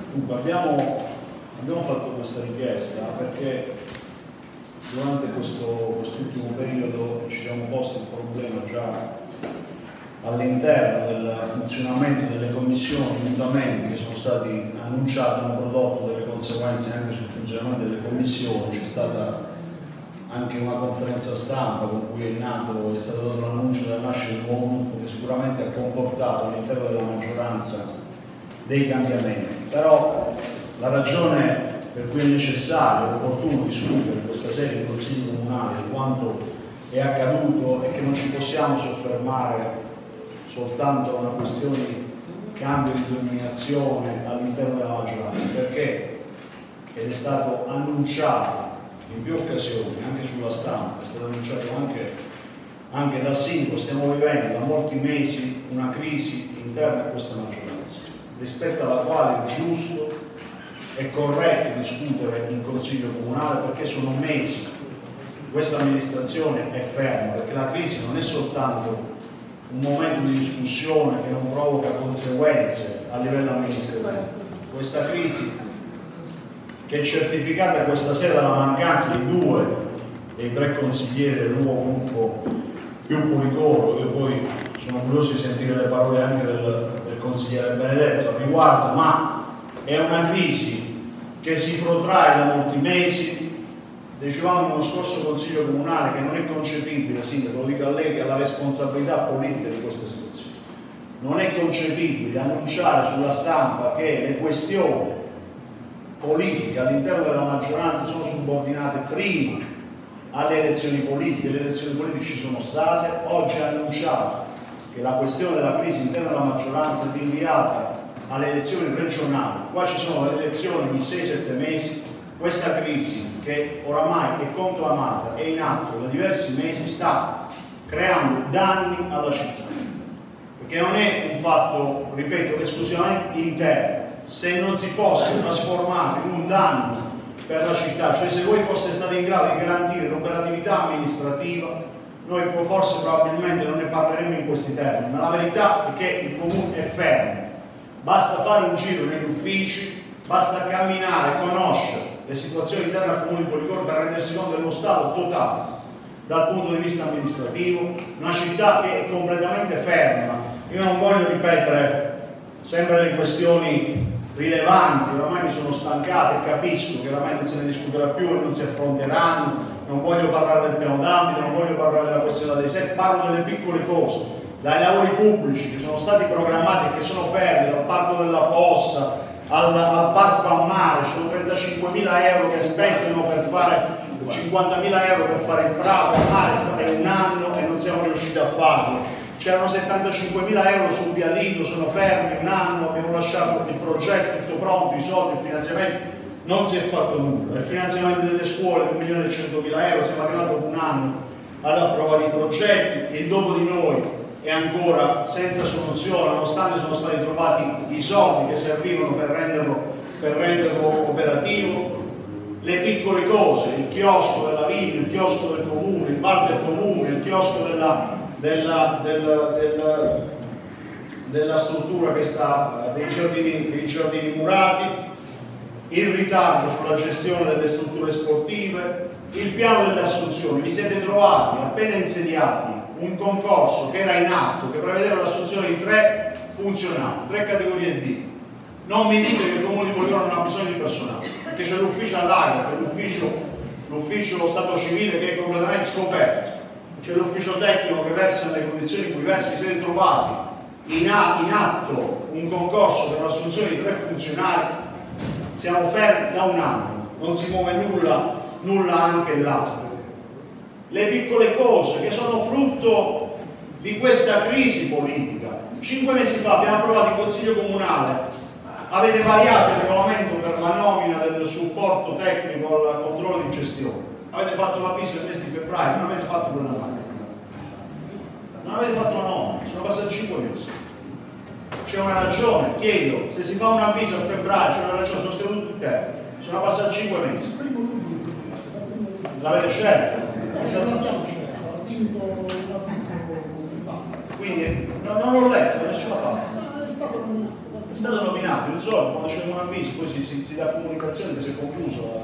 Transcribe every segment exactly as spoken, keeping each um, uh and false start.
Dunque, abbiamo, abbiamo fatto questa richiesta perché durante questo quest'ultimo periodo ci siamo posti il problema già all'interno del funzionamento delle commissioni, i mutamenti che sono stati annunciati hanno prodotto delle conseguenze anche sul funzionamento delle commissioni. C'è stata anche una conferenza stampa con cui è nato, è stato dato l'annuncio della nascita di un nuovo gruppo che sicuramente ha comportato all'interno della maggioranza dei cambiamenti. Però la ragione per cui è necessario e opportuno discutere questa serie di consigli comunali di quanto è accaduto è che non ci possiamo soffermare soltanto a una questione di cambio di denominazione all'interno della maggioranza, perché ed è stato annunciato in più occasioni, anche sulla stampa, è stato annunciato anche, anche dal sindaco, stiamo vivendo da molti mesi una crisi interna a questa maggioranza, rispetto alla quale è giusto e corretto discutere in Consiglio Comunale, perché sono mesi questa amministrazione è ferma, perché la crisi non è soltanto un momento di discussione che non provoca conseguenze a livello amministrativo. Questa crisi, che è certificata questa sera dalla mancanza di due dei tre consiglieri del nuovo gruppo più Policoro, che poi sono curioso di sentire le parole anche del, del consigliere Benedetto al riguardo, ma è una crisi che si protrae da molti mesi. Dicevamo in uno scorso Consiglio Comunale che non è concepibile, Sindaco, lo dico a lei, che ha la responsabilità politica di questa situazione. Non è concepibile annunciare sulla stampa che le questioni politiche all'interno della maggioranza sono subordinate prima alle elezioni politiche. Le elezioni politiche ci sono state, oggi ha annunciato che la questione della crisi all'interno della maggioranza è rinviata alle elezioni regionali. Qua ci sono le elezioni di sei sette mesi. Questa crisi, che oramai è conclamata, è in atto da diversi mesi, sta creando danni alla città, perché non è un fatto, ripeto, esclusivamente interno. Se non si fosse trasformato in un danno per la città, cioè se voi foste stati in grado di garantire l'operatività amministrativa, noi forse probabilmente non ne parleremo in questi termini, ma la verità è che il comune è fermo. Basta fare un giro negli uffici, basta camminare, conoscere le situazioni interne al comune di Policoro per rendersi conto dello stato totale dal punto di vista amministrativo, una città che è completamente ferma. Io non voglio ripetere sempre le questioni rilevanti, oramai mi sono stancato e capisco che oramai non se ne discuterà più e non si affronteranno. Non voglio parlare del piano d'ambito, non voglio parlare della questione dei set, parlo delle piccole cose, dai lavori pubblici che sono stati programmati e che sono fermi, dal parco della posta al, al parco a mare. Ci sono trentacinquemila euro che aspettano per fare, cinquantamila euro per fare il prato a mare, è un anno e non siamo riusciti a farlo. C'erano settantacinquemila euro sul vialito, sono fermi un anno, abbiamo lasciato il progetto tutto pronto, i soldi, il finanziamento, non si è fatto nulla. Il finanziamento delle scuole, un milione e centomila euro, siamo arrivati dopo un anno ad approvare i progetti, e il dopo di noi è ancora senza soluzione, nonostante sono stati trovati i soldi che servivano per renderlo, per renderlo operativo. Le piccole cose, il chiosco della villa, il chiosco del comune, il bar del comune, il chiosco della, della, della, della, della struttura che sta dei giardini, dei giardini murati, il ritardo sulla gestione delle strutture sportive, il piano delle assunzioni. Vi siete trovati appena insediati un concorso che era in atto, che prevedeva l'assunzione di tre funzionari, tre categorie D. Non mi dite che il comune di Policoro non ha bisogno di personale, perché c'è l'ufficio all'Anagrafe, l'ufficio Stato Civile che è completamente scoperto, c'è l'ufficio tecnico che versa nelle condizioni in cui versa. Vi siete trovati in, in atto un concorso per l'assunzione di tre funzionari, siamo fermi da un anno, non si muove nulla, nulla anche là. Le piccole cose che sono frutto di questa crisi politica. Cinque mesi fa abbiamo approvato il Consiglio Comunale, avete variato il regolamento per la nomina del supporto tecnico al controllo di gestione, avete fatto l'avviso nel mese di febbraio, non avete fatto quella nomina, non avete fatto la nomina, sono passati cinque mesi. C'è una ragione, chiedo, se si fa un avviso a febbraio c'è una ragione, sono scaduti tutti i termini, sono passati cinque mesi. L'avete scelto? È stato... Quindi no, non l'ho letto da nessuna parte. è stato nominato, di solito quando c'è un avviso poi si, si, si dà comunicazione che si è concluso.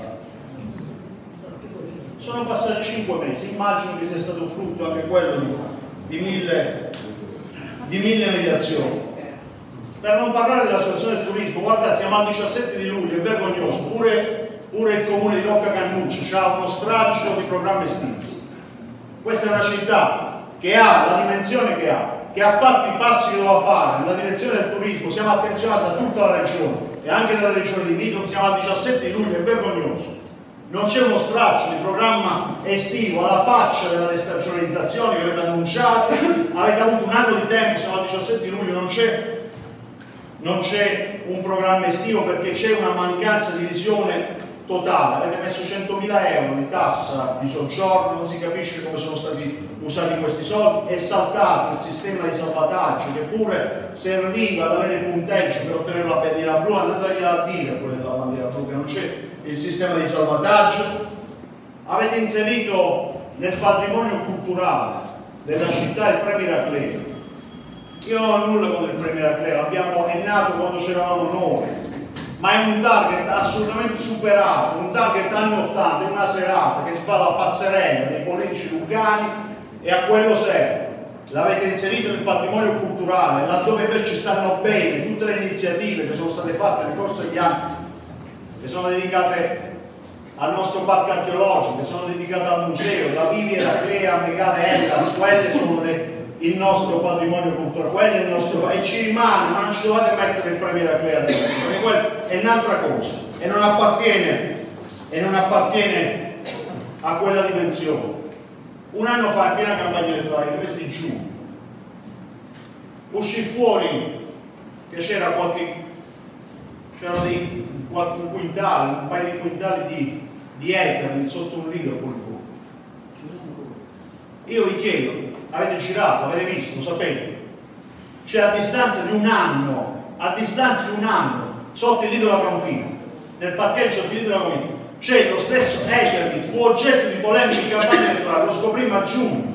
Sono passati cinque mesi, immagino che sia stato frutto anche quello di, di, mille, di mille mediazioni. Per non parlare della situazione del turismo, guarda, siamo al diciassette di luglio, è vergognoso, pure, pure il comune di Rocca Cannucci ha uno straccio di programma estivo. Questa è una città che ha la dimensione che ha, che ha fatto i passi che doveva fare nella direzione del turismo, siamo attenzionati da tutta la regione e anche dalla regione limitrofe, siamo al diciassette di luglio, è vergognoso. Non c'è uno straccio di programma estivo alla faccia della destagionalizzazione che avete annunciato, avete avuto un anno di tempo, siamo al diciassette di luglio, non c'è non c'è un programma estivo perché c'è una mancanza di visione totale. Avete messo centomila euro di tassa di soggiorno, non si capisce come sono stati usati questi soldi, è saltato il sistema di salvataggio che pure serviva ad avere il punteggio per ottenere la bandiera blu, andatevela a dire quella della bandiera blu che non c'è il sistema di salvataggio. Avete inserito nel patrimonio culturale della città il premio Iraclea. Io non ho nulla contro il premio Iraclea, è nato quando c'eravamo noi, ma è un target assolutamente superato, un target anni ottanta, in una serata che si fa la passerella dei politici lucani e a quello serve. L'avete inserito nel patrimonio culturale, laddove invece ci stanno bene tutte le iniziative che sono state fatte nel corso degli anni, che sono dedicate al nostro parco archeologico, che sono dedicate al museo, da Vivi Iraclea, Megale Hellas, quelle sono le il nostro patrimonio culturale, quello è il nostro, e ci rimane, ma non ci dovete mettere il premio Iraclea dentro, perché quello è un'altra cosa e non appartiene e non appartiene a quella dimensione. Un anno fa, in piena campagna elettorale, nel mese di giugno, uscì fuori che c'era qualche c'erano dei qualche quintali, un paio di quintali di, di ether sotto un rido col cuore. Io vi chiedo, avete girato, avete visto, lo sapete, c'è a distanza di un anno, a distanza di un anno, sotto il lido della Campina, nel parcheggio sotto il lido della Campina, c'è lo stesso Eternit, fu oggetto di polemiche in campagna elettorale, lo scoprimmo a giugno,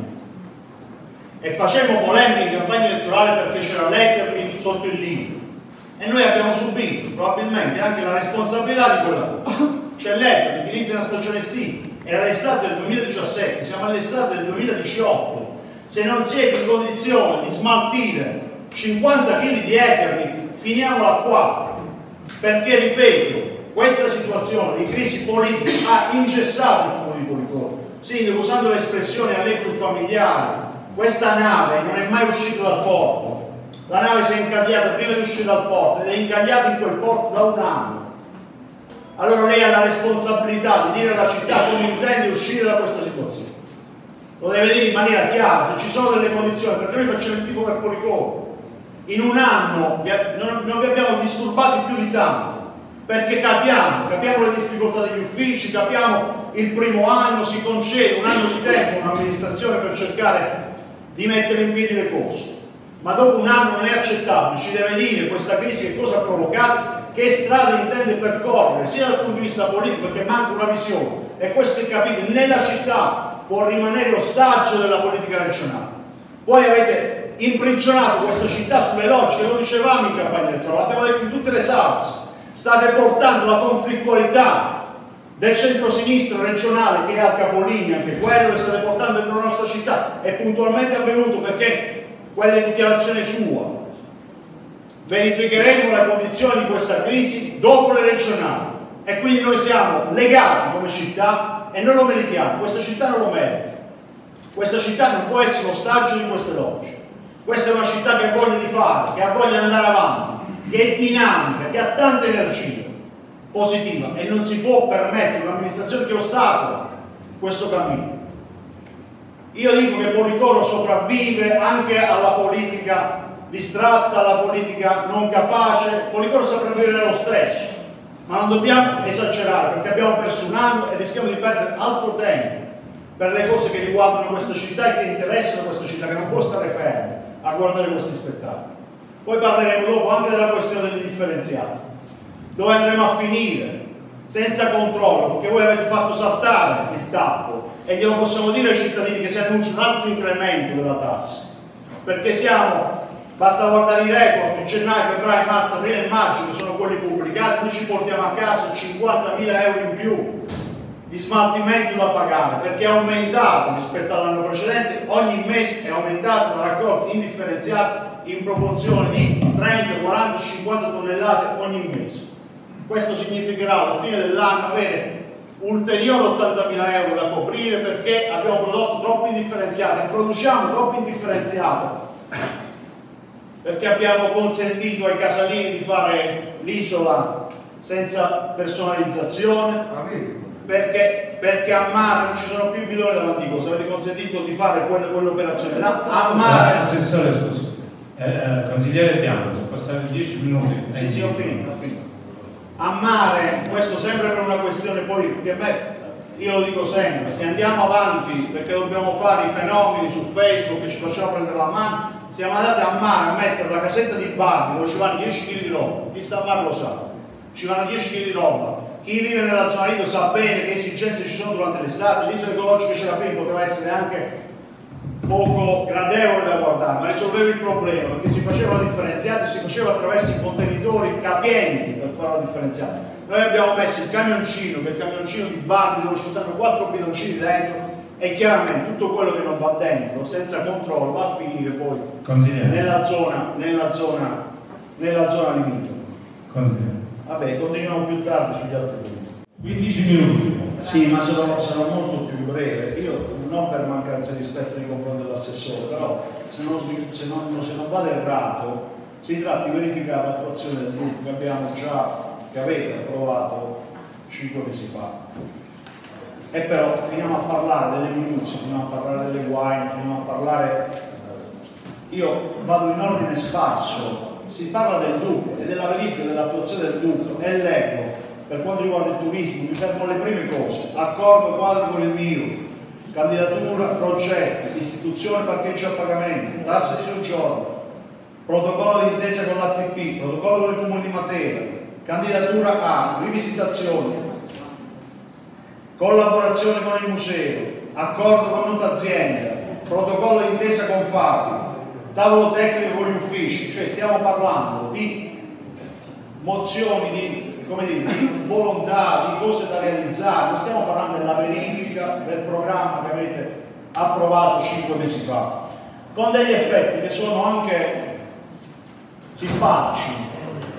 e facemmo polemiche in campagna elettorale perché c'era l'Eternit sotto il lido, e noi abbiamo subito probabilmente anche la responsabilità di quella cosa. C'è l'Eternit, inizia una stagione estiva, era l'estate del duemiladiciassette, siamo all'estate del duemiladiciotto. Se non siete in condizione di smaltire cinquanta chili di Eternit, finiamola qua, perché ripeto, questa situazione di crisi politica ha ingessato il comune di Policoro. Sì, usando l'espressione a lei più familiare, questa nave non è mai uscita dal porto, la nave si è incagliata prima di uscire dal porto ed è incagliata in quel porto da un anno. Allora lei ha la responsabilità di dire alla città come intende uscire da questa situazione. Lo deve dire in maniera chiara, se ci sono delle condizioni, perché noi facciamo il tifo per Policoro. In un anno non, non vi abbiamo disturbati più di tanto, perché capiamo, capiamo le difficoltà degli uffici, capiamo il primo anno, si concede un anno di tempo a un'amministrazione per cercare di mettere in piedi le cose. Ma dopo un anno non è accettabile, ci deve dire questa crisi che cosa ha provocato, che strada intende percorrere, sia dal punto di vista politico, perché manca una visione, e questo è capito, nella città può rimanere ostaggio della politica regionale. Voi avete imprigionato questa città sulle logiche, lo dicevamo in campagna elettorale, l'abbiamo detto in tutte le salse, state portando la conflittualità del centro-sinistra regionale che è al capolinea, anche quello che state portando dentro la nostra città, è puntualmente avvenuto perché quelle dichiarazioni sue. Verificheremo le condizioni di questa crisi dopo le regionali e quindi noi siamo legati come città e non lo meritiamo, questa città non lo merita, questa città non può essere ostaggio di queste logiche, questa è una città che ha voglia di fare, che ha voglia di andare avanti, che è dinamica, che ha tanta energia positiva e non si può permettere un'amministrazione che ostacola questo cammino. Io dico che Policoro sopravvive anche alla politica distratta, alla politica non capace. Policoro sopravvive lo stesso, ma non dobbiamo esagerare perché abbiamo perso un anno e rischiamo di perdere altro tempo per le cose che riguardano questa città e che interessano questa città, che non può stare ferma a guardare questi spettacoli. Poi parleremo dopo anche della questione degli differenziati, dove andremo a finire senza controllo, perché voi avete fatto saltare il tappo e glielo possiamo dire ai cittadini che si annuncia un altro incremento della tassa, perché siamo Basta guardare i report, gennaio, febbraio, marzo, aprile e maggio, che sono quelli pubblicati, noi ci portiamo a casa cinquantamila euro in più di smaltimento da pagare, perché è aumentato rispetto all'anno precedente, ogni mese è aumentato la raccolta indifferenziata in proporzione di trenta, quaranta, cinquanta tonnellate ogni mese. Questo significherà alla fine dell'anno avere ulteriori ottantamila euro da coprire, perché abbiamo prodotto troppo indifferenziato e produciamo troppo indifferenziato perché abbiamo consentito ai casalini di fare l'isola senza personalizzazione, perché, perché a mare non ci sono più bidoni davanti a cosa, avete consentito di fare quell'operazione là, a mare... Assessore, scusa, eh, eh, consigliere Bianco, sono passati dieci minuti. Sì, sì, ho finito, ho finito. A mare, questo sempre per una questione politica, beh, io lo dico sempre, se andiamo avanti perché dobbiamo fare i fenomeni su Facebook e ci facciamo prendere la mano, siamo andati a mare a mettere la casetta di Barbie dove ci vanno dieci chili di roba, chi sta a mare lo sa, ci vanno dieci chili di roba, chi vive nella zona Lido sa bene che esigenze ci sono durante l'estate, l'isola ecologica ce l'abbiamo, poteva essere anche poco gradevole da guardare, ma risolveva il problema perché si faceva la differenziata e si faceva attraverso i contenitori capienti per fare la differenziata. Noi abbiamo messo il camioncino, che è il camioncino di Barbie dove ci stanno quattro bidoncini dentro, e chiaramente tutto quello che non va dentro senza controllo va a finire poi nella zona, nella zona, nella zona limitrofa. Vabbè, continuiamo più tardi sugli altri punti. quindici minuti. Sì, ma sarò, sarò molto più breve. Io non per mancanza di rispetto nei confronti dell'assessore, però se non, se, non, se non vado errato, si tratta di verificare l'attuazione del D U P che abbiamo già, che avete approvato cinque mesi fa. E però finiamo a parlare delle minuzie, finiamo a parlare delle guaine, finiamo a parlare... Io vado in ordine sparso, si parla del D U P e della verifica dell'attuazione del D U P e leggo, per quanto riguarda il turismo, mi fermo alle prime cose: accordo quadro con il M I U, candidatura, progetti, istituzione parcheggio a pagamento, tasse di soggiorno, protocollo di intesa con l'A T P, protocollo con il Comune di Matera, candidatura A, rivisitazione, collaborazione con il museo, accordo con nota azienda, protocollo di intesa con Fabio, tavolo tecnico con gli uffici, cioè stiamo parlando di mozioni di, come dire, di volontà, di cose da realizzare, non stiamo parlando della verifica del programma che avete approvato cinque mesi fa, con degli effetti che sono anche simpatici.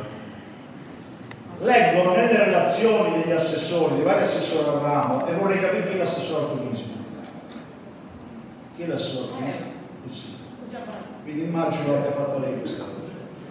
Leggo nelle relazioni degli assessori, dei vari assessori al ramo, e vorrei capire chi è l'assessore al turismo. Chi è l'assessore al turismo? Eh sì. Quindi immagino che abbia fatto lei questa cosa.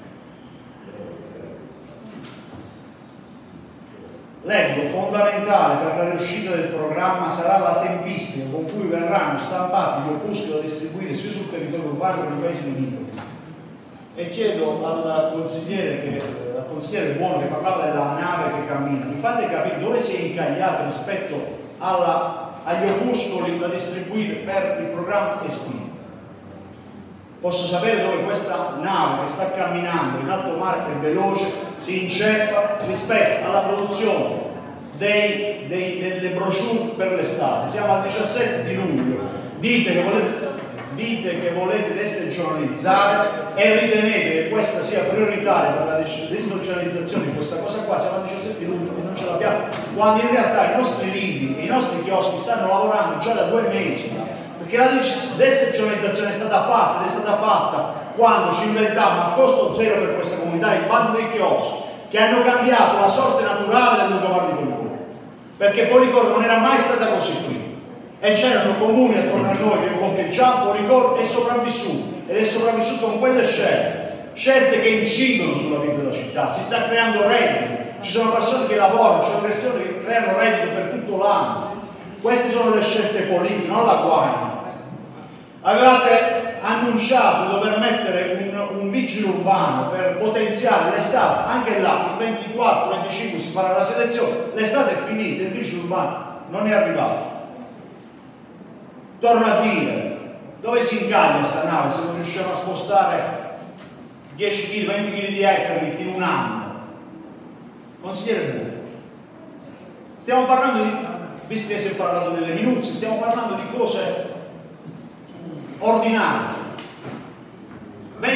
Leggo: fondamentale per la riuscita del programma sarà la tempistica con cui verranno stampati gli opuscoli da distribuire sia sul territorio urbano che nei paesi limitrofi. E chiedo al consigliere, che, al consigliere Buono, che parlava della nave che cammina, mi fate capire dove si è incagliata rispetto alla, agli opuscoli da distribuire per il programma estivo. Posso sapere dove questa nave che sta camminando in alto mare e veloce si inceppa rispetto alla produzione dei, dei, delle brochure per l'estate. Siamo al diciassette di luglio, dite che volete, dite che volete destagionalizzare e ritenete che questa sia prioritaria per la destagionalizzazione di questa cosa qua. Siamo al diciassette di luglio e non ce l'abbiamo, quando in realtà i nostri lidi e i nostri chioschi stanno lavorando già da due mesi. Perché la destagionalizzazione è stata fatta ed è stata fatta quando ci inventammo a costo zero per questa comunità il bando dei chioschi, che hanno cambiato la sorte naturale del lungomare di Policoro, perché Policoro non era mai stata così qui e c'erano comuni attorno a noi che con che già Policoro è sopravvissuto ed è sopravvissuto con quelle scelte, scelte che incidono sulla vita della città. Si sta creando reddito, ci sono persone che lavorano, ci sono persone che creano reddito per tutto l'anno. Queste sono le scelte politiche, non la guaina. Avevate annunciato di dover mettere un, un vigile urbano per potenziare l'estate, anche là il ventiquattro venticinque si farà la selezione, l'estate è finita, il vigile urbano non è arrivato. Torno a dire, dove si incaglia questa nave se non riusciamo a spostare dieci chili, venti chili di eternit in un anno? Consigliere Buono, stiamo parlando di, visto che si è parlato delle minuzie, stiamo parlando di cose ordinarie. venti chili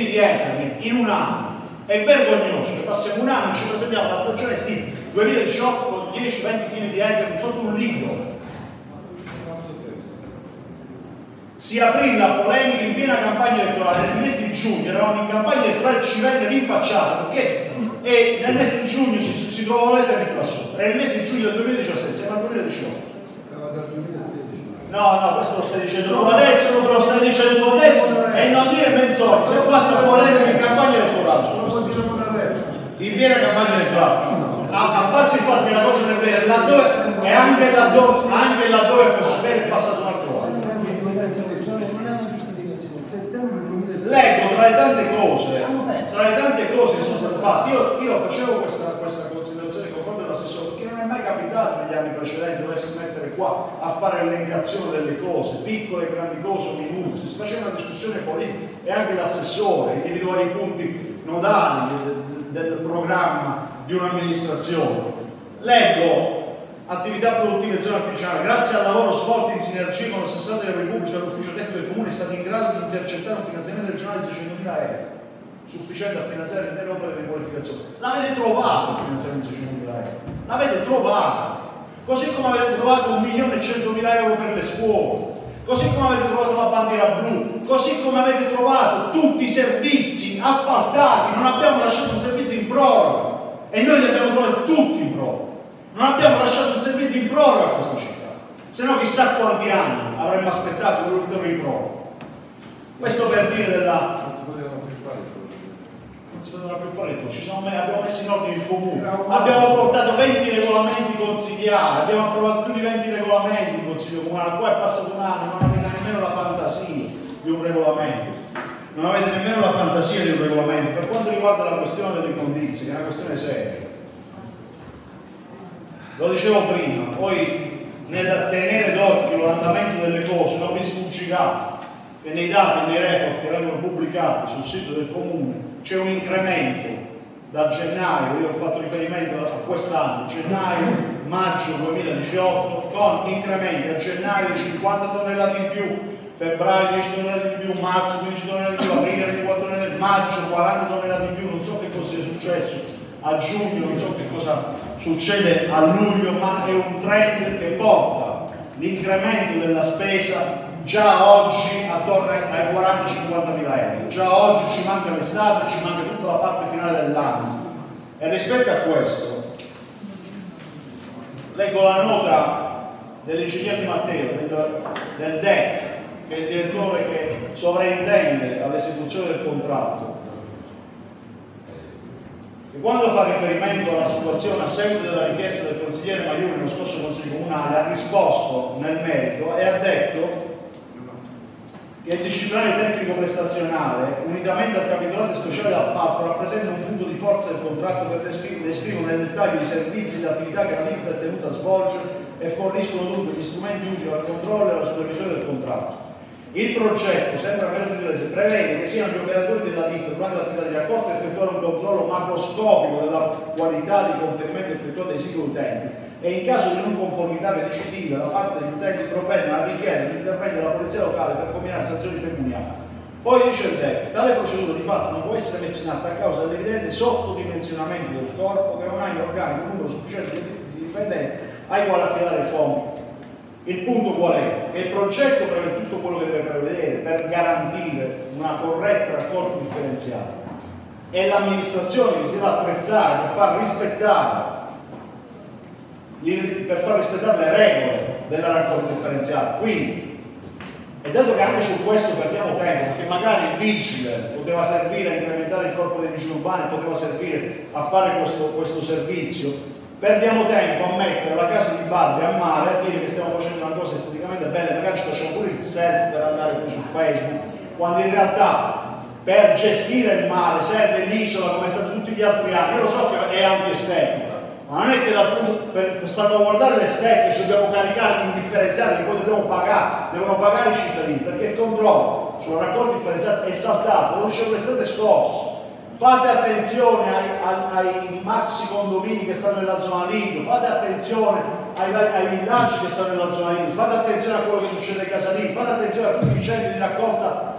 di internet in un anno. È vergognoso che passiamo un anno e ci presentiamo alla stagione estiva duemiladiciotto con dieci venti kg di internet sotto un litro. Si aprì la polemica in piena campagna elettorale. Nel mese di giugno eravamo in campagna elettorale, ci venne rinfacciato perché e nel mese di giugno si, si trovò l'internet là sopra. Era il mese di giugno del duemiladiciassette, siamo al duemiladiciotto. Stava dal duemilasedici. No, no, questo lo stai dicendo tu adesso, non lo stai dicendo tu adesso e non dire menzogne. Si è fatta polemica in campagna elettorale. In piena campagna elettorale. A, a parte il fatto che la cosa non è vera, laddove, e anche laddove, anche laddove fosse vero è passato un altro anno. Non è una giustificazione. Settembre duemilasedici. Leggo tra le tante cose, tra le tante cose che sono state fatte, io, io facevo questa, questa considerazione nei confronti dell'assessore perché non è mai capitato negli anni precedenti doversi mettere qua a fare l'elencazione delle cose, piccole, grandi cose, minuzie, si faceva una discussione politica e anche l'assessore individuava i punti nodali del, del programma di un'amministrazione. Leggo attività produttive e zone artigianali. Grazie al lavoro svolto in sinergia con l'assessore dei lavori pubblici e l'ufficio tecnico del comune è stato in grado di intercettare un finanziamento regionale di seicentomila euro, sufficiente a finanziare l'intera opera di qualificazione. L'avete trovato il finanziamento di seicentomila euro, l'avete trovato, così come avete trovato un milione e centomila euro per le scuole, così come avete trovato la bandiera blu, così come avete trovato tutti i servizi appaltati. Non abbiamo lasciato un servizio in proroga e noi li abbiamo trovati tutti in proroga. Non abbiamo lasciato un servizio in proroga a questa città, se no chissà quanti anni avremmo aspettato quello che torna in proroga. Questo per dire della... Non si potevano più fare il Non si potevano più fare il ci siamo me... abbiamo messo in ordine il comune, abbiamo portato venti regolamenti consigliari, abbiamo approvato più di venti regolamenti in consiglio comunale, qua è passato un anno, non avete nemmeno la fantasia di un regolamento. Non avete nemmeno la fantasia di un regolamento. Per quanto riguarda la questione delle immondizie, che è una questione seria, lo dicevo prima, poi nel tenere d'occhio l'andamento delle cose non vi sfuggirà che nei dati e nei report che vengono pubblicati sul sito del comune c'è un incremento da gennaio, io ho fatto riferimento a quest'anno, gennaio, maggio duemiladiciotto, con incrementi a gennaio di cinquanta tonnellate in più, febbraio dieci tonnellate in più, marzo quindici tonnellate in più, aprile ventiquattro tonnellate in più, maggio quaranta tonnellate in più, non so che cosa sia successo a giugno, non so che cosa succede a luglio, ma è un trend che porta l'incremento della spesa già oggi attorno ai quaranta cinquanta mila euro. Già oggi ci manca l'estate, ci manca tutta la parte finale dell'anno. E rispetto a questo, leggo la nota dell'ingegner Di Matteo, del, del D E C, che è il direttore che sovrintende all'esecuzione del contratto, che quando fa riferimento alla situazione a seguito della richiesta del consigliere Maiuri nello scorso Consiglio Comunale ha risposto nel merito e ha detto che il disciplinare tecnico prestazionale, unitamente al capitolato speciale d'appalto, rappresenta un punto di forza del contratto per descrivere nel dettaglio i servizi e le attività che la ditta è tenuta a svolgere e forniscono dunque gli strumenti utili al controllo e alla supervisione del contratto. Il progetto, sempre a meno di inglese, prevede che siano gli operatori della ditta durante l'attività di raccolta effettuare un controllo macroscopico della qualità dei conferimenti effettuati dai singoli utenti e in caso di non conformità recidiva da parte degli utenti provvedono a richiedere l'intervento della polizia locale per combinare sanzioni pecuniarie. Poi dice il D E C, tale procedura di fatto non può essere messa in atto a causa dell'evidente sottodimensionamento del corpo che non ha in organico un numero sufficiente di dipendenti ai quali affidare il compito. Il punto qual è? Che il progetto prevede tutto quello che deve prevedere per garantire una corretta raccolta differenziata. È l'amministrazione che si deve attrezzare per far rispettare per far rispettare le regole della raccolta differenziata. Quindi, e dato che anche su questo perdiamo tempo, perché magari il vigile poteva servire a incrementare il corpo dei vigili urbani, poteva servire a fare questo, questo servizio, perdiamo tempo a mettere la casa di Barbie a mare a dire che stiamo facendo una cosa esteticamente bella, magari ci facciamo pure il selfie per andare poi su Facebook, quando in realtà per gestire il mare serve l'isola come è stato tutti gli altri anni. Io lo so che è antiestetica, ma non è che dal punto, per, per salvaguardare l'estetica ci dobbiamo caricare l'indifferenziale che poi dobbiamo pagare, devono pagare i cittadini, perché il controllo sulla raccolta differenziata è saltato, lo dicevo l'estate scorsa. Fate attenzione ai, ai, ai maxi condomini che stanno nella zona Lido, fate attenzione ai, ai villaggi che stanno nella zona Lido, fate attenzione a quello che succede ai casalini, fate attenzione a tutti i centri di raccolta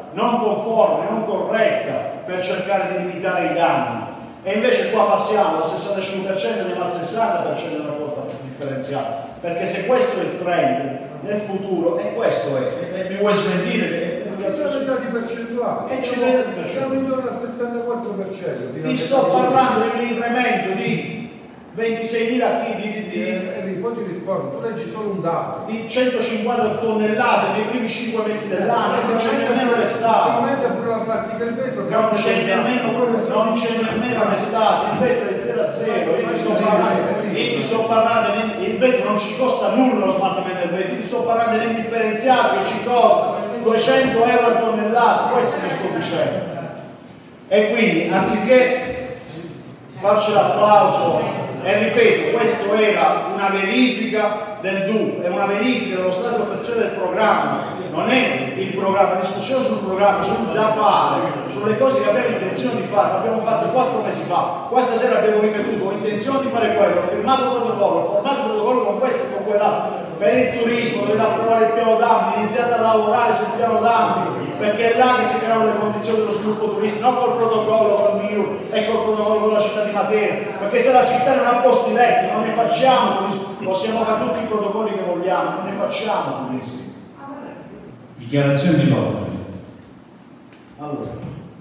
non conforme, non corretta per cercare di limitare i danni. E invece qua passiamo dal sessantacinque per cento al sessanta per cento della quota differenziata, perché se questo è il trend nel futuro, e questo è, e, e mi vuoi smentire che ci sono i dati percentuali, e ci siamo, sono i dati siamo intorno al sessantaquattro per cento. ti sto parlando di un incremento di ventiseimila kg di, di, di, poi ti rispondo, tu leggi solo un dato di centocinquanta tonnellate nei primi cinque mesi dell'anno, non c'è nemmeno l'estate. Si aumenta pure la plastica e il vetro, non c'è nemmeno, non c'è nemmeno l'estate, il vetro è zero a zero, io ti sto parlando, io ti sto parlando, il vetro non ci costa nulla lo smaltimento del vetro, ti sto parlando dell'indifferenziato che ci costa duecento euro a tonnellata, questo ti sto dicendo. E quindi anziché farci l'applauso, e ripeto, questo era una verifica del D U, è una verifica dello stato di attuazione del programma, non è il programma, la discussione sul programma, sul da fare, sulle cose che abbiamo intenzione di fare, l'abbiamo fatto quattro mesi fa, questa sera abbiamo ripetuto, ho intenzione di fare quello, ho firmato il protocollo, ho formato il protocollo con questo e con quell'altro, per il turismo, dovete approvare il piano d'ambito, iniziate a lavorare sul piano d'ambito, perché è là che si creano le condizioni dello sviluppo turistico, non col protocollo con il M I U e col protocollo con la città di Matera, perché se la città non ha posti letti non ne facciamo turismo, possiamo fare tutti i protocolli che vogliamo, non ne facciamo turismo. Dichiarazione di voto. Allora,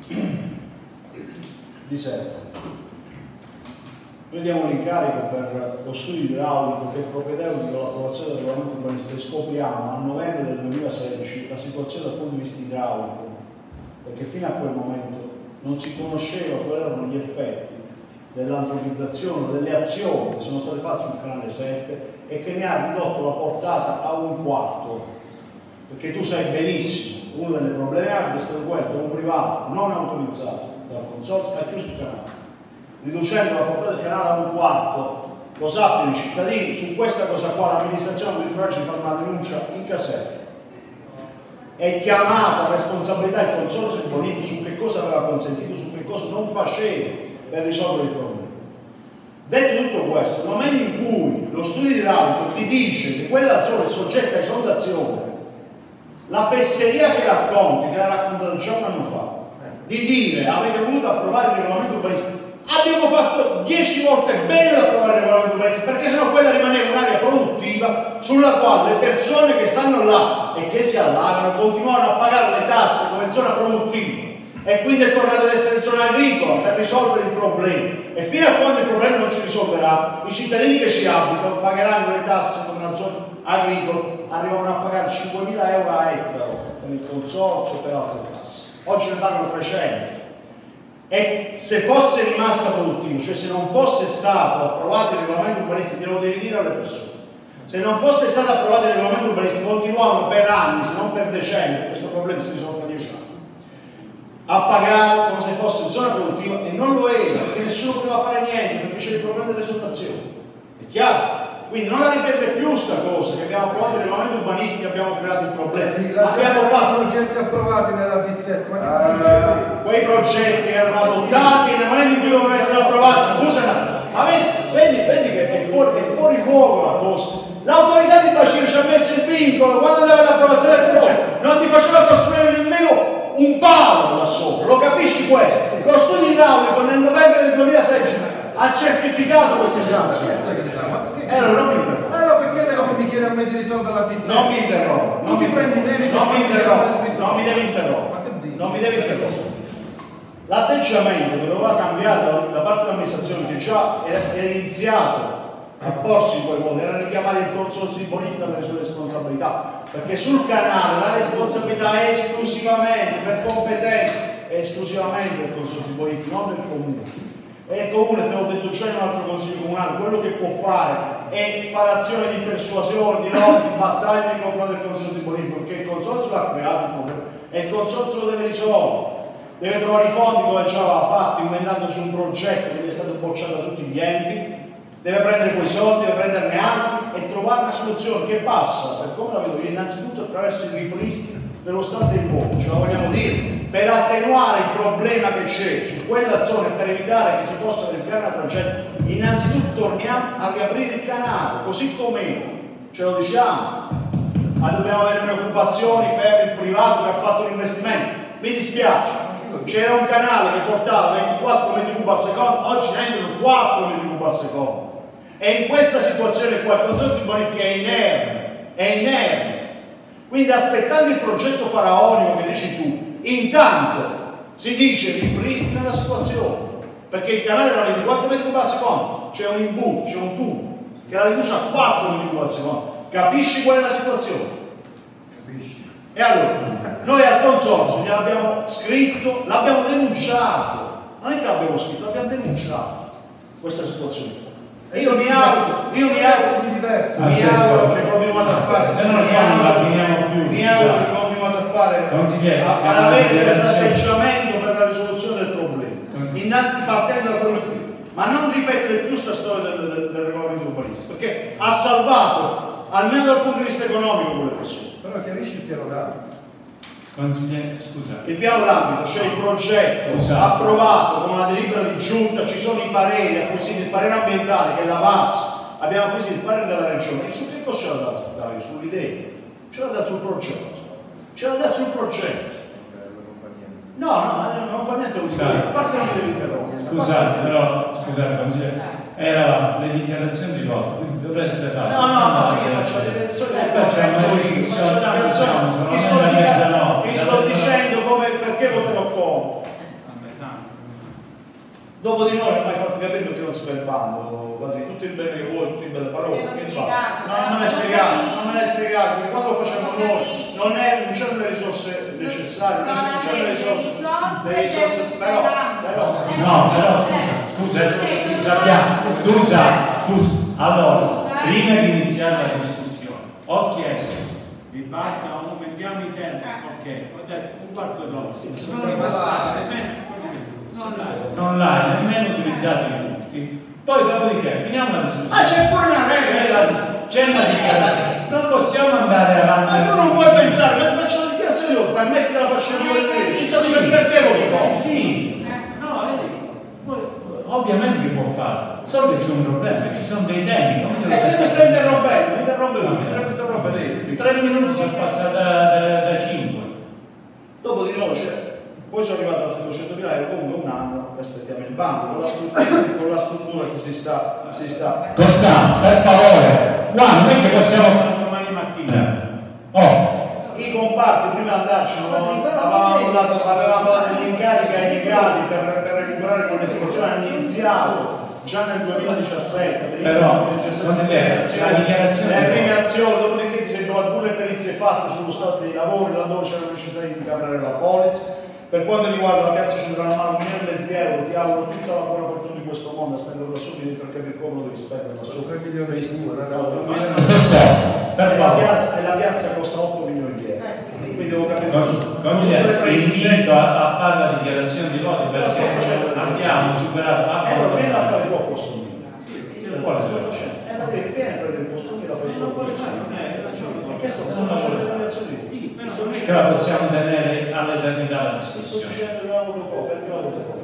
di sette. Noi diamo l'incarico per lo studio idraulico che è propedeutico all'approvazione del regolamento urbanistico e scopriamo a novembre del duemilasedici la situazione dal punto di vista idraulico, perché fino a quel momento non si conosceva quali erano gli effetti dell'antropizzazione, delle azioni che sono state fatte sul canale sette e che ne ha ridotto la portata a un quarto, perché tu sai benissimo, una delle problematiche è stato quello che un privato non autorizzato dal consorzio ha chiuso il canale, riducendo la portata del canale a un quarto. Lo sappiano i cittadini, su questa cosa qua l'amministrazione ha avuto il coraggio di fare una denuncia in casetta. È chiamata a responsabilità il consorzio di bonifica su che cosa aveva consentito, su che cosa non faceva per risolvere il problema. Detto tutto questo, nel momento in cui lo studio idraulico ti dice che quella zona è soggetta a esondazione, la fesseria che racconti, che l'ha raccontato già un anno fa, di dire avete voluto approvare il regolamento urbanistico, abbiamo fatto dieci volte bene ad approvare il regolamento urbanistico, perché sennò quella rimaneva un'area produttiva sulla quale le persone che stanno là e che si allagano continuano a pagare le tasse come zona produttiva e quindi è tornato ad essere zona agricola per risolvere il problema. E fino a quando il problema non si risolverà, i cittadini che ci abitano pagheranno le tasse come una zona agricola, arrivano a pagare cinquemila euro a ettaro per il consorzio e per altre tasse. Oggi ne pagano trecento. E se fosse rimasta produttivo, cioè se non fosse stato approvato il regolamento urbanistico, lo devi dire alle persone, se non fosse stato approvato il regolamento urbanistico, continuavano per anni, se non per decenni, questo problema si risolve fra dieci anni, a pagare come se fosse zona produttiva, e non lo era, perché nessuno poteva fare niente, perché c'è il problema dell'esondazione. È chiaro? Quindi non la ripetere più sta cosa, che abbiamo approvato il regolamento urbanistico e abbiamo creato il problema. Abbiamo fatto progetti approvati nella P sette, ma che uh, quei progetti erano adottati nel momento in cui dovevano essere approvati. Scusa, ma vedi, vedi che è fuori, è fuori luogo la cosa. L'autorità di bacino ci ha messo il vincolo quando andava l'approvazione del progetto, non ti faceva costruire nemmeno un palo là sopra, lo capisci questo? Lo studio idraulico nel novembre del duemilasedici ha certificato queste situazioni. Eh, allora non mi interrompo. Allora perché non mi chiedi a me di risolvere la P sette? Non mi interrompo. Non mi prendi merito. Non mi interrompo. Non mi devi interrompere. Non mi devi interrompere. L'atteggiamento che doveva cambiare da parte dell'amministrazione, che già era iniziato a porsi in quel modo, era richiamare il consorzio di bonifica per le sue responsabilità, perché sul canale la responsabilità è esclusivamente per competenza, è esclusivamente del consorzio di bonifica, non del comune. E il comune, te l'ho detto già in un altro consiglio comunale, quello che può fare è fare azione di persuasione, di lotta, di battaglia nei confronti del consorzio di bonifica, perché il consorzio l'ha creato il problema e il consorzio lo deve risolvere. Deve trovare i fondi come già l'ha fatto, inventandoci un progetto che gli è stato bocciato da tutti gli enti, deve prendere quei soldi, deve prenderne altri e trovare una soluzione che passa, per come la vedo io, innanzitutto attraverso il ripristino dello stato dei luoghi, ce la vogliamo dire, per attenuare il problema che c'è su quella zona e per evitare che si possa verificare una tragedia. Innanzitutto torniamo a riaprire il canale, così com'è, ce lo diciamo, ma dobbiamo avere preoccupazioni per il privato che ha fatto l'investimento. mi dispiace, c'era un canale che portava ventiquattro metri cubi al secondo, oggi ne entrano quattro metri cubi al secondo. E in questa situazione qua il consorzio di bonifica è inerme, è inerme. Quindi aspettando il progetto faraonico che dici tu, intanto si dice ripristina la situazione, perché il canale era ventiquattro metri cubi al secondo, c'è un imbuto, c'è un tubo che la riduce a quattro metri cubi al secondo. Capisci qual è la situazione? Capisci? E allora, noi al consorzio gli abbiamo scritto, l'abbiamo denunciato, non è che l'abbiamo scritto, l'abbiamo denunciato questa situazione. E io mi auguro, io mi auguro di diverso. mi auguro che continuate a fare, se no non mi la auguro, finiamo più. mi auguro che continuate a fare, Consigliere, a, siamo ad avere in questo direzione. atteggiamento per la risoluzione del problema, innanzi partendo da quello che ma non ripetere più questa storia del, del, del regolamento urbanistico, perché ha salvato, almeno dal punto di vista economico, quelle persone. Però chiarisci il piano d'ambito. Consigliere, scusa. Il piano d'ambito, c'è il progetto Scusa. approvato con una delibera di giunta, ci sono i pareri acquisiti, il parere ambientale che è la V A S, abbiamo acquisito il parere della regione. E su che cosa ce l'ha dato? Sull'idea, ce l'ha dato sul progetto, ce l'ha dato sul progetto. No, no, non fa niente un parte non devi interrompere. Scusate, però, scusate, consigliere, era le dichiarazioni di voto, quindi dovreste dare. No, no, no, io faccio le dichiarazioni Eh, facciamo una discussione, tanto siamo, sono ti sto, la dica- mezzanotte. ti sto dicendo come, perché voterò contro. Dopo di noi non hai fatto capire perché non si fa il bando, guardi, tutto il bene che vuoi, tutte le belle parole, perché il bando? No, non me l'hai spiegato, non me l'hai spiegato, perché quando lo facciamo noi non, è, non c'erano le risorse necessarie, non c'erano le risorse, le risorse, però, però, No, però scusa, scusa, scusa, abbiamo- scusa, scusa. Allora, prima di iniziare la discussione, ho chiesto, vi basta, aumentiamo i tempi, ok, ho detto un quarto d'ora, sì, non l'hai nemmeno utilizzato tutti. Poi dopodiché finiamo la discussione. ma c'è pure una regola, C'è una dichiarazione. Non possiamo andare avanti. ma tu non puoi pensare, ma ti faccio la dichiarazione io, permetti che la faccio io, ti sto dicendo perché voto Eh no? sì, no, eh, ovviamente che può fare, solo che c'è un problema, ci sono dei tempi. come E devo se mi fare? stai interrompendo, mi interrompe lui, mi interrompe lei. Tre minuti sono passati da, da, da cinque. Dopo di noi c'è. Poi sono arrivato a settecentomila euro, comunque un anno aspettiamo il bando, con la struttura, con la struttura che si sta, si sta. Costante, per favore, qua non è che possiamo fare domani mattina. Oh. I comparti prima di andarci avevamo dato, avevamo dato gli incarichi ai legali per, per recuperare quelle situazioni, hanno iniziato già nel duemiladiciassette, Però, iniziano non è le vero, prime azioni, la dichiarazione- le prime azioni, dopodiché ti sei trovato pure le perizie fatte sullo stato dei lavori, laddove c'era necessità di incamerare la polizia. Per quanto riguarda la piazza centrale Mano, un milione e mezzo di euro, ti auguro tutta la buona fortuna di questo mondo a spendere da soli, devi far capire come lo devi spendere da soli. tre milioni e due, ragazzi. Per E la favore. piazza, e la piazza costa otto milioni di euro. Quindi devo capire tutte le Consigliere, preesistenze. invito a, a fare la dichiarazione di voto Te la sto facendo. perché abbiamo superato. E allora vieni a fare il tuo posto mio. Sì, lo vuole sto fare. facendo. E la devi vieni a prendere il posto mio e la fai il tuo Non vuole posto fare, mio. non è, lasciamo Perché sto sto facendo le relazioni? Sì, però non è che la possiamo tenere all'eternità la Ti sto discussione. dicendo che la voto poco, perché la voto poco.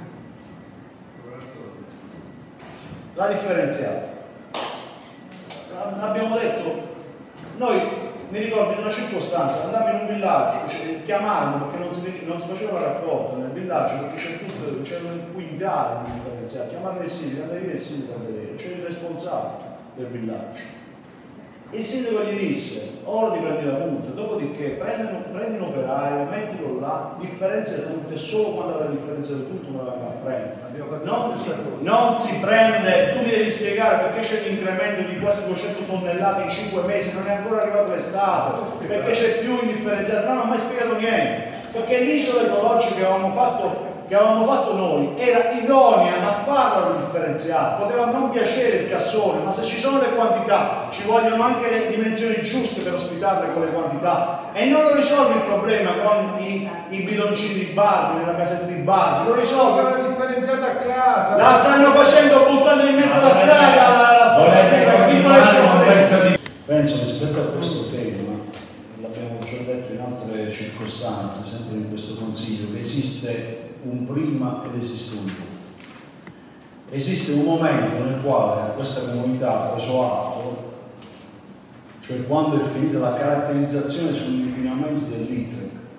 La differenziata. Abbiamo detto, noi mi ricordo in una circostanza, andammo in un villaggio, cioè, chiamavano perché non si, non si faceva la raccolta nel villaggio perché c'è tutto, c'erano il quintale di differenziati, chiamavano il sindaco, andava via il sindaco a vedere, c'era il responsabile del villaggio. Il sindaco gli disse, ora ti prendi la multa, dopodiché prendi, prendi un operaio, mettilo là, differenzia tutto e solo quando la differenza di tutto non la venga a prendere. Non si, non si prende, tu mi devi spiegare perché c'è l'incremento di quasi duecento tonnellate in cinque mesi, non è ancora arrivato l'estate, perché c'è più indifferenziato, no, non ho mai spiegato niente, perché l'isola ecologica che avevamo fatto che avevamo fatto noi era idonea a farlo differenziato, poteva non piacere il cassone, ma se ci sono le quantità ci vogliono anche le dimensioni giuste per ospitarle con le quantità e non lo risolve il problema con i, i bidoncini di Barbie, nella casetta di Barbie, lo risolve. la differenziata a casa. La stanno facendo buttando in mezzo alla strada la, la, la penso rispetto a questo tema, l'abbiamo già detto in altre circostanze, sempre in questo consiglio, che esiste un prima ed esiste un dopo. Esiste un momento nel quale questa comunità ha preso atto, cioè quando è finita la caratterizzazione sull'inquinamento dell'I T R E C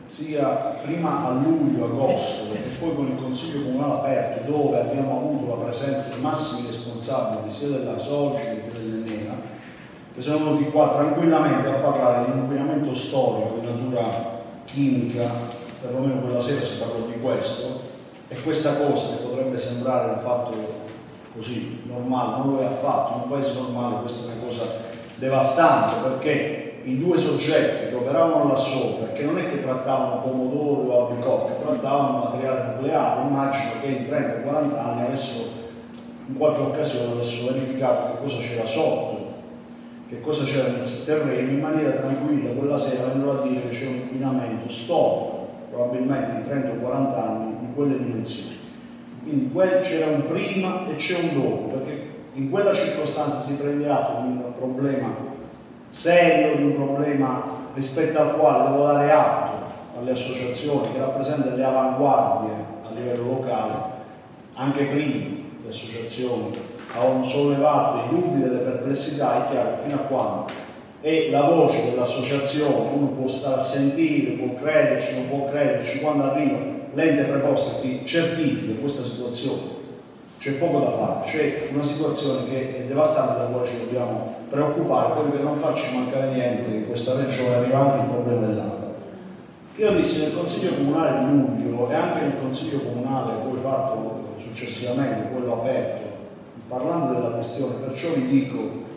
sia prima a luglio, agosto e poi con il Consiglio Comunale aperto, dove abbiamo avuto la presenza di massimi responsabili sia della Soggi che dell'Enea, che sono venuti qua tranquillamente a parlare di inquinamento storico di natura chimica, perlomeno quella sera si parlò di questo, e questa cosa che potrebbe sembrare un fatto così normale, non lo è affatto. In un paese normale questa è una cosa devastante, perché i due soggetti che operavano là sopra, che non è che trattavano pomodoro o albicocche, trattavano materiale nucleare, immagino che in trenta quaranta anni avessero in qualche occasione avessero verificato che cosa c'era sotto, che cosa c'era nel terreno, in maniera tranquilla quella sera vennero a dire che c'è un inquinamento storico, probabilmente in trenta o quaranta anni, di quelle dimensioni. Quindi c'era un prima e c'è un dopo, perché in quella circostanza si prende atto di un problema serio, di un problema rispetto al quale devo dare atto alle associazioni che rappresentano le avanguardie a livello locale. Anche prima le associazioni avevano sollevato dei dubbi, delle perplessità. È chiaro che fino a quando è la voce dell'associazione uno può stare a sentire, può crederci, non può crederci, quando arriva l'ente preposto e ti certifica questa situazione c'è poco da fare, c'è una situazione che è devastante, da quale ci dobbiamo preoccupare, proprio per non farci mancare niente in questa regione, arrivando il problema dell'acqua. Io dissi nel Consiglio Comunale di luglio e anche nel Consiglio Comunale poi fatto successivamente, quello aperto, parlando della questione, perciò vi dico,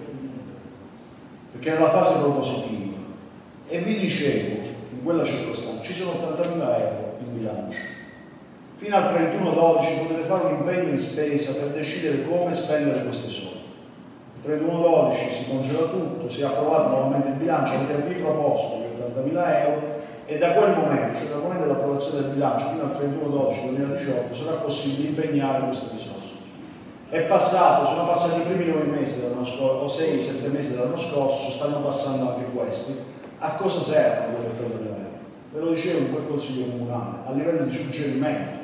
perché è la fase propositiva, e vi dicevo in quella circostanza ci sono ottantamila euro in bilancio. Fino al trentuno dodici potete fare un impegno di spesa per decidere come spendere queste soldi. Il trentuno dodici si congela tutto, si è approvato nuovamente il bilancio, avete riproposto gli ottantamila euro e da quel momento, cioè dal momento dell'approvazione del bilancio fino al trentuno dodici duemiladiciotto, sarà possibile impegnare queste risorse. È passato, sono passati i primi nove mesi dell'anno scorso, o sei sette mesi dell'anno scorso, stanno passando anche questi. A cosa servono quelle ottantamila euro? Ve lo dicevo in quel Consiglio Comunale, a livello di suggerimento.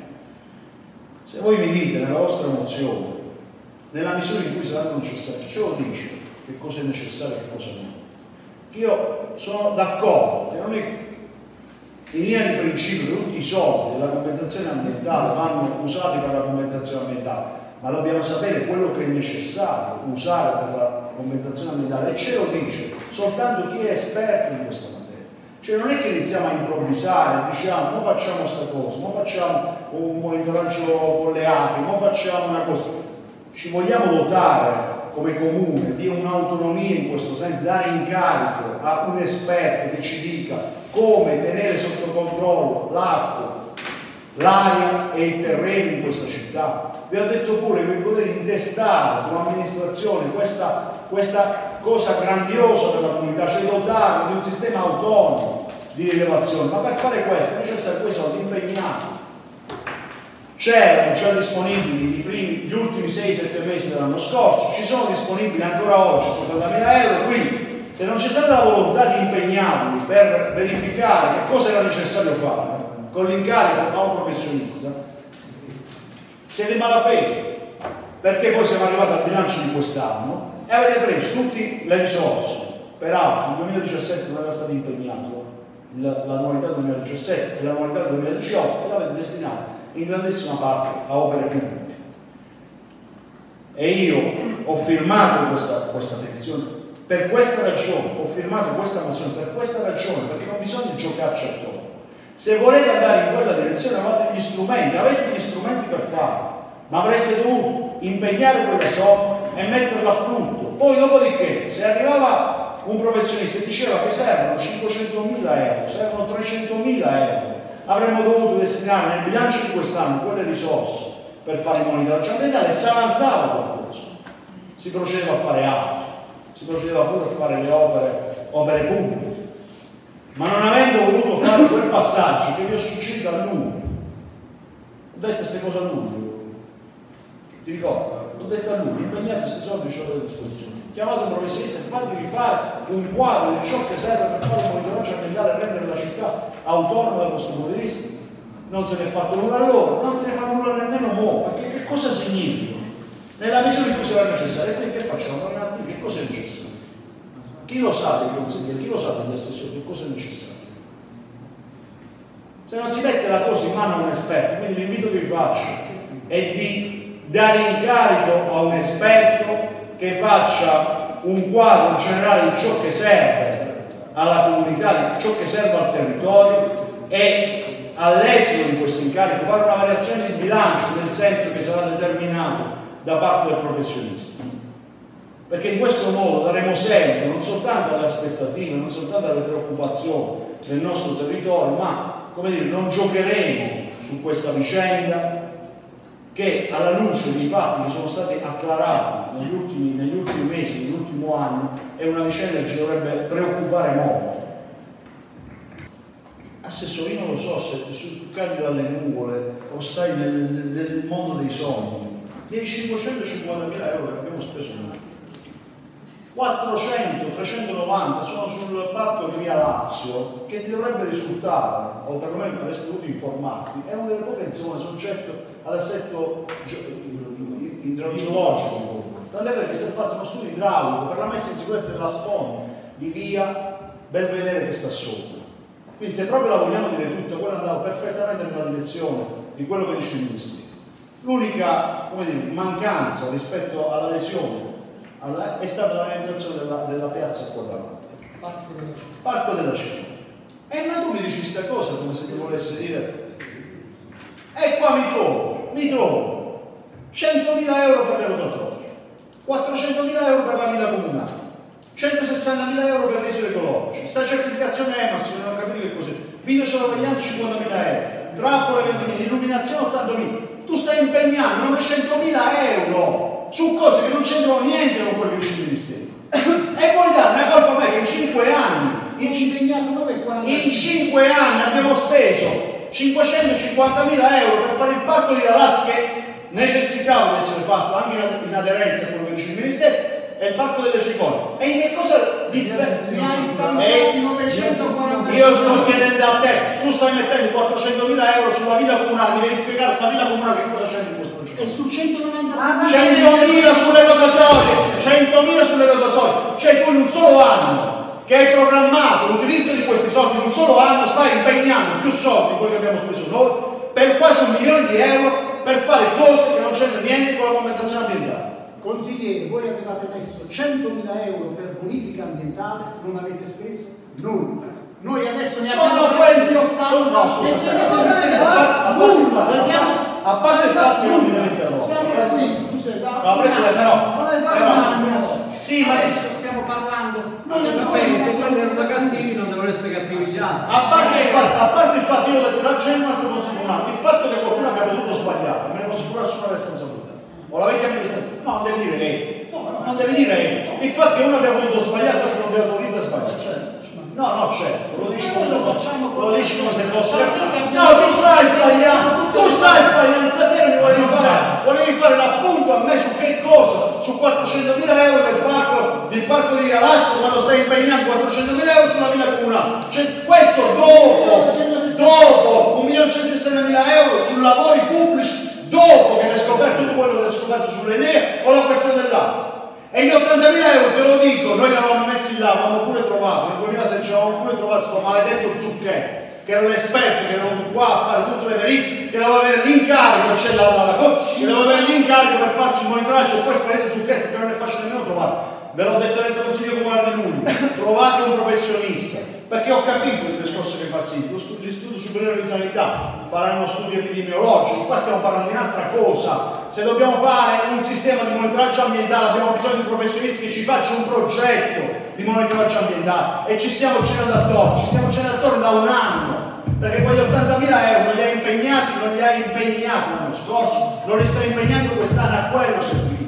Se voi mi dite nella vostra mozione, nella misura in cui saranno necessari, ce lo dice che cosa è necessario e che cosa no. Io sono d'accordo che non è in linea di principio che tutti i soldi della compensazione ambientale vanno usati per la compensazione ambientale, ma dobbiamo sapere quello che è necessario usare per la compensazione ambientale, e ce lo dice soltanto chi è esperto in questa materia. Cioè non è che iniziamo a improvvisare, diciamo, non facciamo questa cosa, non facciamo un monitoraggio con le api, non facciamo una cosa. Ci vogliamo dotare come comune di un'autonomia in questo senso, dare incarico a un esperto che ci dica come tenere sotto controllo l'acqua, l'aria e il terreno in questa città. Vi ho detto pure che vi potete intestare come amministrazione questa, questa cosa grandiosa della comunità, cioè dotarlo di un sistema autonomo di rilevazione, ma per fare questo è necessario quei soldi impegnati. C'erano già disponibili i primi, gli ultimi sei sette mesi dell'anno scorso, ci sono disponibili ancora oggi ottantamila euro, quindi se non c'è stata la volontà di impegnarli per verificare che cosa era necessario fare, con l'incarico a un professionista, siete in malafede, perché poi siamo arrivati al bilancio di quest'anno e avete preso tutte le risorse. Peraltro nel duemiladiciassette non era stato impegnato l'annualità duemiladiciassette e l'annualità duemiladiciotto, e l'avete destinato in grandissima parte a opere pubbliche. E io ho firmato questa, questa petizione per questa ragione, ho firmato questa mozione per questa ragione, perché non bisogna giocarci attorno. Se volete andare in quella direzione avete gli strumenti, avete gli strumenti per farlo, ma avreste dovuto impegnare quelle soldi e metterle a frutto. Poi dopodiché, se arrivava un professionista e diceva che servono cinquecentomila euro, servono trecentomila euro, avremmo dovuto destinare nel bilancio di quest'anno quelle risorse per fare il monitoraggio ambientale e si avanzava qualcosa. Si procedeva a fare altro, si procedeva pure a fare le opere, opere pubbliche. Ma non avendo voluto fare quel passaggio che vi ho suggerito a luglio, ho detto queste cose a luglio, ti ricordo? L'ho detto a luglio, impegnate questi soldi, ce l'avete a disposizione. Chiamate un professionista e fatevi fare un quadro di ciò che serve per fare un monitoraggio ambientale e rendere la città autonoma da questo punto di vista. Non se ne è fatto nulla allora, non se ne fa nulla nemmeno mo, perché che cosa significa? Nella misura in cui sarà necessario, e quindi che facciamo? Che cosa è necessario? Chi lo sa dei consiglieri, chi lo sa degli assessori, che cosa è necessario? se non si mette la cosa in mano a un esperto. Quindi l'invito che vi faccio è di dare incarico a un esperto che faccia un quadro generale di ciò che serve alla comunità, di ciò che serve al territorio, e all'esito di questo incarico fare una variazione di bilancio, nel senso che sarà determinato da parte del professionista. Perché in questo modo daremo sempre, non soltanto alle aspettative, non soltanto alle preoccupazioni del nostro territorio, ma, come dire, non giocheremo su questa vicenda che, alla luce dei fatti che sono stati acclarati negli ultimi, negli ultimi mesi, nell'ultimo anno, è una vicenda che ci dovrebbe preoccupare molto. Assessore, io non lo so se tu cadi dalle nuvole o stai nel, nel mondo dei sogni. Dei cinquecentocinquantamila euro che abbiamo speso noi, quattrocento trecentonovanta sono sul parco di Via Lazio, che ti dovrebbe risultare, o perlomeno avreste dovuto informarti, è una delle poche zone soggetto all'assetto idrogeologico. Tant'è perché si è fatto uno studio idraulico per la messa in sicurezza della sponda di Via Belvedere che sta sopra. Quindi se proprio la vogliamo dire tutta, quella andava perfettamente nella direzione di quello che dice il Ministro. L'unica, come dire, mancanza rispetto all'adesione è stata la realizzazione della, della piazza qua davanti, Parco della Cina. Parco della Cina. E ma tu mi dici questa cosa come se ti volessi dire, e qua mi trovo, mi trovo centomila euro per le rotatorie, quattrocentomila euro per la villa comunale, centosessantamila euro per le isole ecologiche, sta certificazione E M A S, non ho capito che cos'è, videosorveglianza cinquantamila euro, trappole ventimila, illuminazione ottantamila. Tu stai impegnando novecentomila euro su cose che non c'entrano niente con quello che dice il Ministero. E vuoi dare una colpa a me che in cinque anni, in, in cinque anni abbiamo speso cinquecentocinquantamila euro per fare il parco di Galazzi, che necessitava di essere fatto anche in aderenza a quello che dice il Ministero, e il parco delle Cicone. E in che cosa differente? Io sto chiedendo a te, tu stai mettendo quattrocentomila euro sulla villa comunale, mi devi spiegare sulla villa comunale che cosa c'è in questo gioco. E su centonovanta centomila sulle rotatorie, centomila sulle rotatorie, cioè tu in un solo anno che hai programmato l'utilizzo di questi soldi, in un solo anno stai impegnando più soldi di quelli che abbiamo speso noi per quasi un milione di euro per fare cose che non c'entrano niente con la compensazione ambientale. Consigliere, voi avevate messo centomila euro per bonifica ambientale, non avete speso nulla. Noi adesso ne abbiamo questi ottanta. No, scusa, a parte il fatto che non mi deve interrompere. Siamo qui, Giuseppe, no, Presidente, però, però sì, ma adesso stiamo parlando. Non è bene, se quelli erano cattivi non devono essere cattivi già. A parte il fatto, a parte il fatto, io ho detto, c'è un altro consigliere, il fatto che qualcuno abbia potuto sbagliare, me ne posso pure assumere responsabilità. O la vecchia amministrazione, no, non devi dire lei, no, no, non devi dire lei. Il fatto che uno abbia voluto sbagliare, questo non deve autorizzare a sbagliare. No, no, c'è, lo dici come se fosse, lo dici come se fosse. No, tu stai sbagliando, tu stai sbagliando, stasera mi volevi fare, volevi fare l'appunto a me su che cosa? Su quattrocentomila euro del parco, del parco di Galazzi, quando stai impegnando quattrocentomila euro sulla villa comunale. Cioè, questo dopo, dopo un milione centosessantamila euro su lavori pubblici, dopo che hai scoperto tutto quello che hai scoperto sull'Enea o la questione dell'acqua. E gli ottantamila euro, te lo dico, noi li avevamo messi là, avevamo pure trovato, nel duemilasedici avevamo pure trovato questo maledetto Zucchetti, che era l'esperto che era venuto qua a fare tutte le verifiche, che doveva avere l'incarico, c'è la, la, la, che doveva avere l'incarico per farci il monitoraggio, e poi sparito Zucchetti, che non è facile nemmeno trovare. Ve l'ho detto nel consiglio comunale di luglio, trovate un professionista, perché ho capito il discorso che fa sì, l'Istituto Superiore di Sanità farà uno studio epidemiologico, qua stiamo parlando di un'altra cosa. Se dobbiamo fare un sistema di monitoraggio ambientale abbiamo bisogno di professionisti che ci facciano un progetto di monitoraggio ambientale, e ci stiamo girando attorno, ci stiamo girando attorno da un anno, perché quegli ottantamila euro non li hai impegnati, non li hai impegnati l'anno scorso, non li stai impegnando quest'anno, a quello serviva.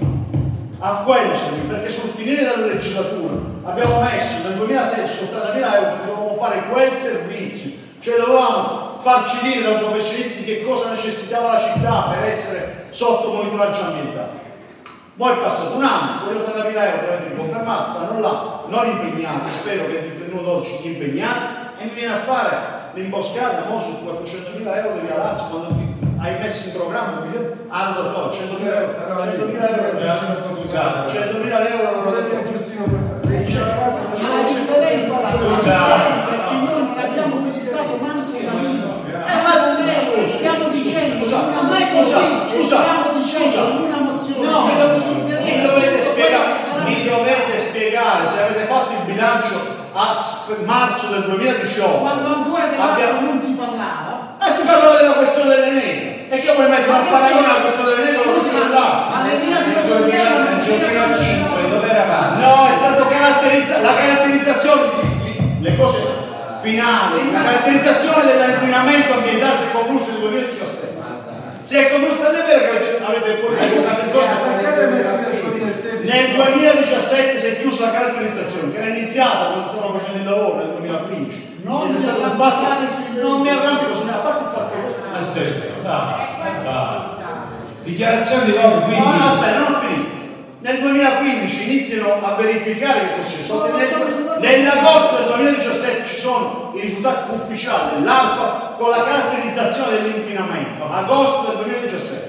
A quello serviva, perché sul finire della legislatura abbiamo messo nel duemilasedici ottantamila euro perché dovevamo fare quel servizio, cioè dovevamo farci dire da un professionista di che cosa necessitava la città per essere sotto monitoraggio ambientale. Poi è passato un anno, quegli ottantamila euro che avete confermato stanno là, non impegnati, spero che il trentuno dodici impegnati, e mi viene a fare l'imboscata mo su quattrocentomila euro di Galazzi quando ti hai messo in programma un milione, ah, no, no, centomila euro, centomila euro, scusate, centomila euro, Ma la differenza è che noi non abbiamo utilizzato manco una verificare se avete fatto il bilancio a marzo del duemiladiciotto. Quando ancora dell'acqua abbiamo... non si parlava. Ma si parlava della questione delle neve. E che vuoi mettere a paragone la questione delle neve con la questione dell'acqua? Ma le mie di Nel duemilacinque dove eravate? No, è stato caratterizzato la caratterizzazione di, le cose finali, la caratterizzazione dell'inquinamento ambientale si è conclusa nel duemiladiciassette. Si è conclusa, non è vero che avete, avete portato cose. Nel duemiladiciassette si è chiusa la caratterizzazione, che era iniziata quando stavano facendo il lavoro nel duemilaquindici. Non è stato un fatto, non mi arranco così, a parte il fatto che questo è Nel senso, no, basta. Dichiarazione di voto, quindi. no, no, aspetta, non ho finito. Nel duemilaquindici iniziano a verificare che cosa ci sono. Nell'agosto del duemiladiciassette ci sono i risultati ufficiali dell'acqua con la caratterizzazione dell'inquinamento. Agosto del duemiladiciassette.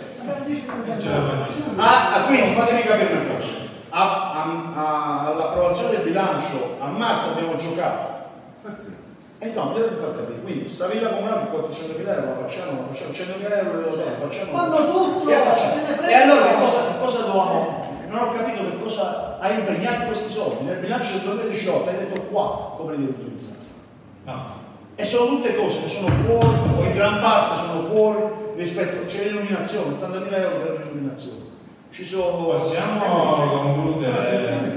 Ah, quindi fatemi capire una cosa. All'approvazione del bilancio a marzo abbiamo giocato. E no, mi dovete far capire. Quindi sta villa comunale per quattrocentomila euro la facciamo, la facciamo, centomila euro la facciamo. Quando tutto che facciamo? se ne frega. E allora che cosa, che cosa dovevamo? Non ho capito che cosa hai impegnato questi soldi. Nel bilancio del duemiladiciotto hai detto qua come li devi utilizzare. No. E sono tutte cose che sono fuori, o in gran parte sono fuori rispetto. C'è l'illuminazione, ottantamila euro per l'illuminazione. Ci sono. Possiamo concludere.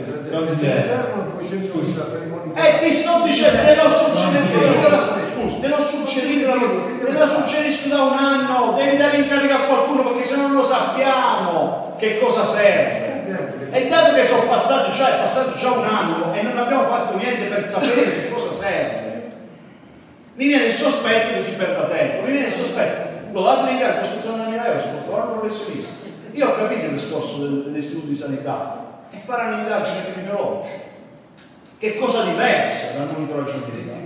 E ti sto dicendo, te l'ho suggerito, scusa, te l'ho suggerito, te lo suggerisco da un anno, devi dare in carica a qualcuno perché se no non lo sappiamo che cosa serve. E dato che sono passati già, è passato già un anno e non abbiamo fatto niente per sapere che cosa serve, mi viene il sospetto che si perda tempo, mi viene il sospetto, lo date in carica, questo ottantamila euro, si può trovare un professionista. Io ho capito il discorso dell'istituto di sanità e faranno indagini epidemiologiche, che è cosa diversa dal monitoraggio ambientale.